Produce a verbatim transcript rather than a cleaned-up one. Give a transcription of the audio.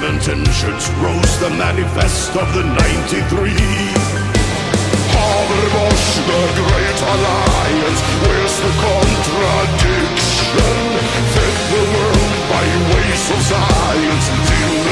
intentions rose the manifest of the ninety-three. Haberbosch, the great alliance, where's the contradiction? Fed the world by ways of science.